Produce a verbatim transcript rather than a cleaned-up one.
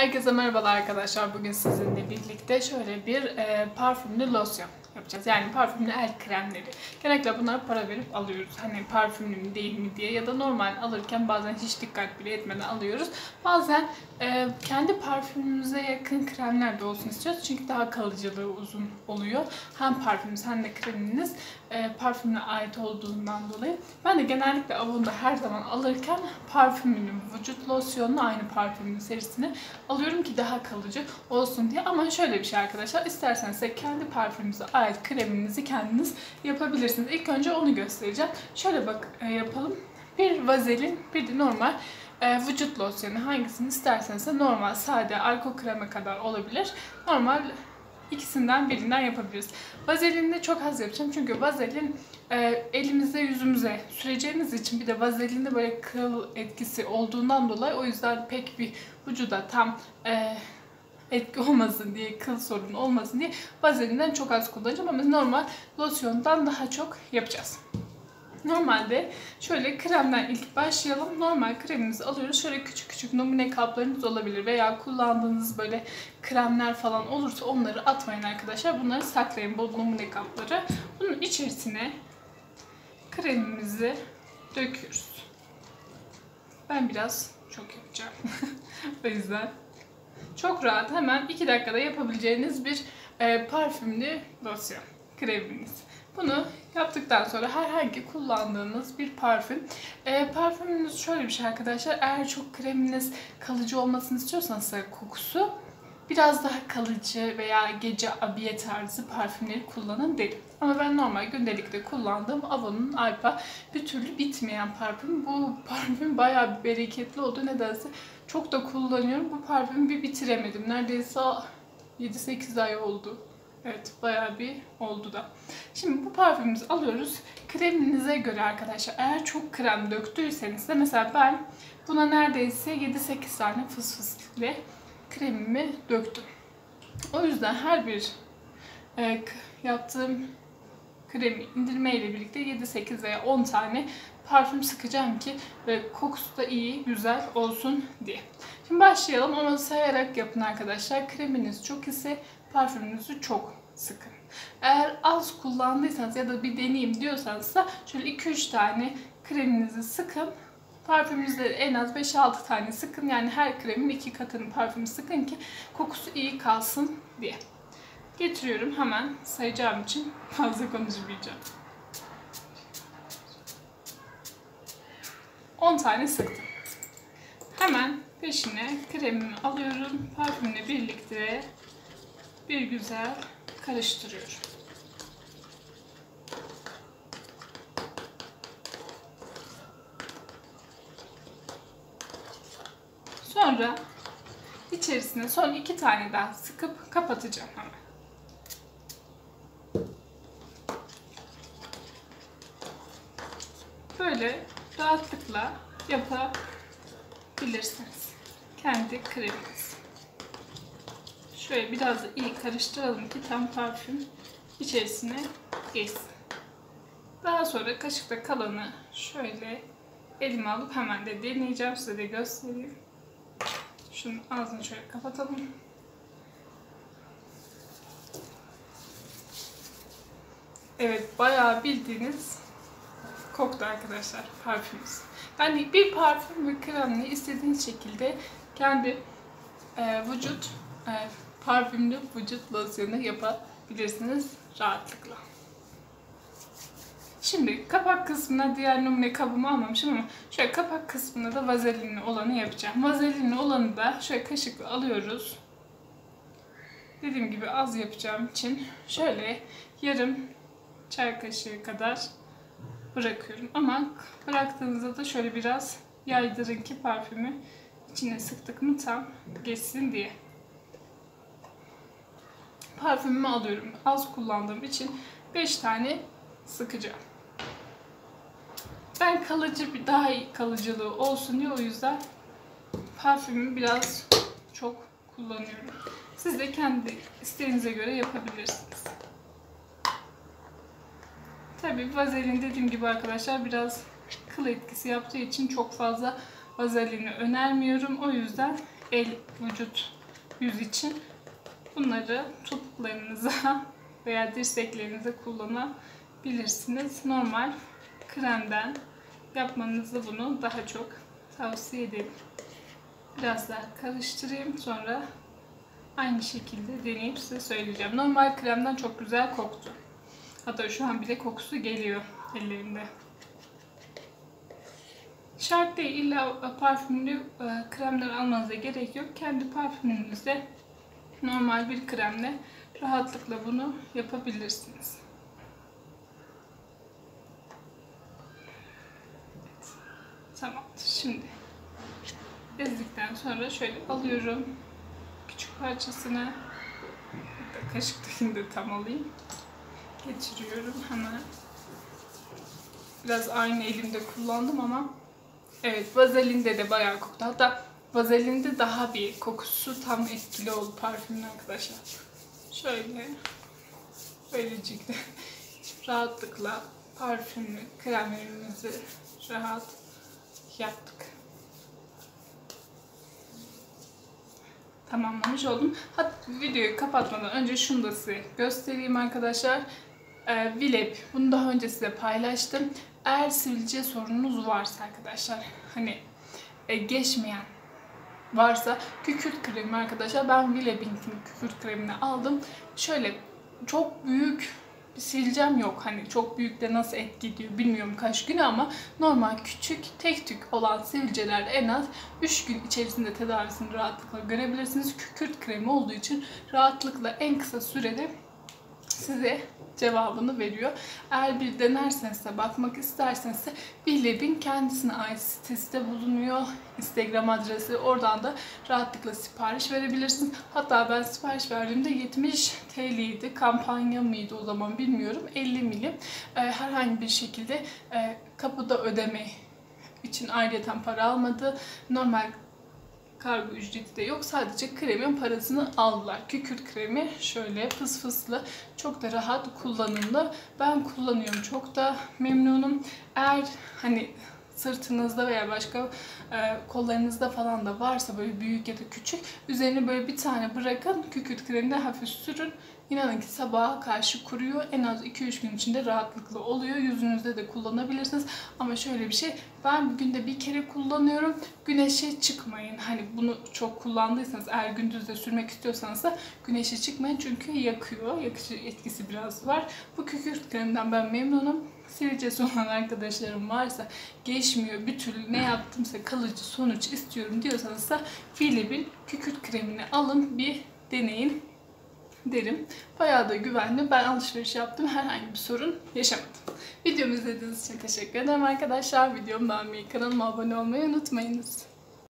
Herkese merhabalar arkadaşlar. Bugün sizinle birlikte şöyle bir e, parfümlü losyon yapacağız. Yani parfümlü el kremleri. Genellikle bunlara para verip alıyoruz. Hani parfümlü mü değil mi diye ya da normal alırken bazen hiç dikkat bile etmeden alıyoruz. Bazen e, kendi parfümümüze yakın kremler de olsun istiyoruz. Çünkü daha kalıcılığı uzun oluyor. Hem parfümümüz hem de kreminiz e, parfümüne ait olduğundan dolayı. Ben de genellikle Avon'da her zaman alırken parfümünün vücut losyonunu aynı parfümün serisini alıyorum ki daha kalıcı olsun diye. Ama şöyle bir şey arkadaşlar, isterseniz de kendi parfümünüze ait kreminizi kendiniz yapabilirsiniz. İlk önce onu göstereceğim. Şöyle bak e, yapalım. Bir vazelin, bir de normal e, vücut losyonu, hangisini isterseniz de normal sade alkol kreme kadar olabilir. Normal ikisinden birinden yapabiliriz. Vazelinini çok az yapacağım çünkü vazelin e, elimize yüzümüze süreceğimiz için, bir de vazelinde böyle kıl etkisi olduğundan dolayı, o yüzden pek bir vücuda tam e, etki olmasın diye, kıl sorunu olmasın diye vazelinden çok az kullanacağım ama normal losyondan daha çok yapacağız. Normalde şöyle kremden ilk başlayalım. Normal kremimizi alıyoruz. Şöyle küçük küçük numune kaplarınız olabilir veya kullandığınız böyle kremler falan olursa onları atmayın arkadaşlar. Bunları saklayın, bu numune kapları. Bunun içerisine kremimizi döküyoruz. Ben biraz çok yapacağım. O yüzden çok rahat, hemen iki dakikada yapabileceğiniz bir e, parfümlü losyon kreminiz. Bunu yaptıktan sonra herhangi kullandığınız bir parfüm. E, parfümünüz şöyle bir şey arkadaşlar. Eğer çok kreminiz kalıcı olmasını istiyorsanız kokusu, biraz daha kalıcı veya gece abiye tarzı parfümleri kullanın derim. Ama ben normal gündelikte kullandığım Avon'un Alpa bir türlü bitmeyen parfüm. Bu parfüm bayağı bereketli oldu. Nedense çok da kullanıyorum. Bu parfümü bir bitiremedim. Neredeyse yedi sekiz ay oldu. Evet, bayağı bir oldu da. Şimdi bu parfümümüzü alıyoruz. Kreminize göre arkadaşlar, eğer çok krem döktüyseniz de, mesela ben buna neredeyse yedi sekiz tane fıs fıs ile kremimi döktüm. O yüzden her bir e, yaptığım kremi indirme ile birlikte yedi sekiz veya on tane parfüm sıkacağım ki ve kokusu da iyi, güzel olsun diye. Şimdi başlayalım ama sayarak yapın arkadaşlar. Kreminiz çok ise parfümünüzü çok sıkın. Eğer az kullandıysanız ya da bir deneyeyim diyorsanız da şöyle iki üç tane kreminizi sıkın. Parfümünüzde en az beş altı tane sıkın. Yani her kremin iki katını parfümü sıkın ki kokusu iyi kalsın diye. Getiriyorum, hemen sayacağım için fazla konuşmayacağım. on tane sıktım. Hemen peşine kremimi alıyorum. Parfümle birlikte bir güzel karıştırıyorum. Sonra içerisine son iki tane daha sıkıp kapatacağım hemen. Böyle rahatlıkla yapabilirsiniz kendi kreminizi. Şöyle biraz da iyi karıştıralım ki tam parfüm içerisine geçsin. Daha sonra kaşıkta kalanı şöyle elime alıp hemen de deneyeceğim, size de göstereyim. Şunun ağzını şöyle kapatalım. Evet, bayağı bildiğiniz koktu arkadaşlar parfümümüz. Yani bir parfüm ve kremle istediğiniz şekilde kendi e, vücut e, parfümlü vücut losyonu yapabilirsiniz rahatlıkla. Şimdi kapak kısmına, diğer numune kabımı almamışım ama şöyle kapak kısmına da vazelinli olanı yapacağım. Vazelinli olanı da şöyle kaşıkla alıyoruz. Dediğim gibi az yapacağım için şöyle yarım çay kaşığı kadar bırakıyorum. Ama bıraktığınızda da şöyle biraz yaydırın ki parfümü içine sıktık mı tam geçsin diye. Parfümümü alıyorum. Az kullandığım için beş tane sıkacağım. Ben kalıcı, bir daha iyi kalıcılığı olsun diye o yüzden parfümümü biraz çok kullanıyorum. Siz de kendi isteğinize göre yapabilirsiniz. Tabii vazelin dediğim gibi arkadaşlar biraz kıl etkisi yaptığı için çok fazla vazelini önermiyorum. O yüzden el, vücut, yüz için bunları topuklarınıza veya dirseklerinize kullanabilirsiniz. Normal kremden yapmanızı bunu daha çok tavsiye ederim. Biraz daha karıştırayım, sonra aynı şekilde deneyip size söyleyeceğim. Normal kremden çok güzel koktu. Hatta şu an bile kokusu geliyor ellerimde. Şart değil, illa parfümlü kremler almanıza gerek yok. Kendi parfümünüzde normal bir kremle rahatlıkla bunu yapabilirsiniz. Evet. Tamamdır. Şimdi ezdikten sonra şöyle alıyorum küçük parçasını. Hatta kaşıktakini de tam alayım. Geçiriyorum hemen. Biraz aynı elimde kullandım ama evet, vazelinde de bayağı koktu. Hatta vazelinde daha bir kokusu tam etkili oldu parfümün arkadaşlar. Şöyle böylelikle rahatlıkla parfümlü kremlerimizi rahat yaptık. Tamamlamış oldum. Hatta videoyu kapatmadan önce şunu da size göstereyim arkadaşlar. Ee, Vilep, bunu daha önce size paylaştım. Eğer sivilce sorununuz varsa arkadaşlar, hani e, geçmeyen varsa, kükürt kremi arkadaşlar, ben Vilep'in kükürt kremini aldım. Şöyle çok büyük bir sivilcem yok. Hani çok büyük de nasıl etki ediyor bilmiyorum kaç güne, ama normal küçük tek tük olan sivilceler en az üç gün içerisinde tedavisini rahatlıkla görebilirsiniz. Kükürt kremi olduğu için rahatlıkla en kısa sürede size cevabını veriyor. Eğer bir denerseniz de, bakmak isterseniz de Vilep'in kendisine ait sitesi de bulunuyor. Instagram adresi, oradan da rahatlıkla sipariş verebilirsiniz. Hatta ben sipariş verdiğimde yetmiş T L'ydi. Kampanya mıydı o zaman bilmiyorum. elli milim. Ee, herhangi bir şekilde e, kapıda ödeme için ayrıyeten para almadı. Normal kargo ücreti de yok. Sadece kremin parasını aldılar. Kükürt kremi şöyle fıs fıslı, çok da rahat kullanımlı. Ben kullanıyorum. Çok da memnunum. Eğer hani sırtınızda veya başka e, kollarınızda falan da varsa böyle büyük ya da küçük, üzerine böyle bir tane bırakın. Kükürt kremini hafif sürün. İnanın ki sabaha karşı kuruyor. En az iki üç gün içinde rahatlıkla oluyor. Yüzünüzde de kullanabilirsiniz. Ama şöyle bir şey, ben günde bir kere kullanıyorum. Güneşe çıkmayın. Hani bunu çok kullandıysanız, eğer gündüz de sürmek istiyorsanız da güneşe çıkmayın. Çünkü yakıyor. Yakıcı etkisi biraz var. Bu kükürt kreminden ben memnunum. Sivilcesi olan arkadaşlarım varsa, geçmiyor, bir türlü ne yaptımsa kalıcı sonuç istiyorum diyorsanız da Vilep'in kükürt kremini alın, bir deneyin derim. Bayağı da güvenli. Ben alışveriş yaptım. Herhangi bir sorun yaşamadım. Videomu izlediğiniz için teşekkür ederim arkadaşlar. Videomu beğenmeyi, kanalıma abone olmayı unutmayınız.